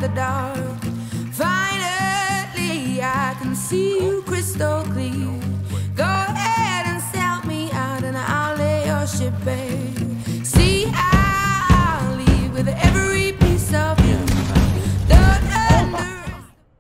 the dark. Finally, I can see you crystal clear. Go ahead and sell me out, and I'll lay your ship bare.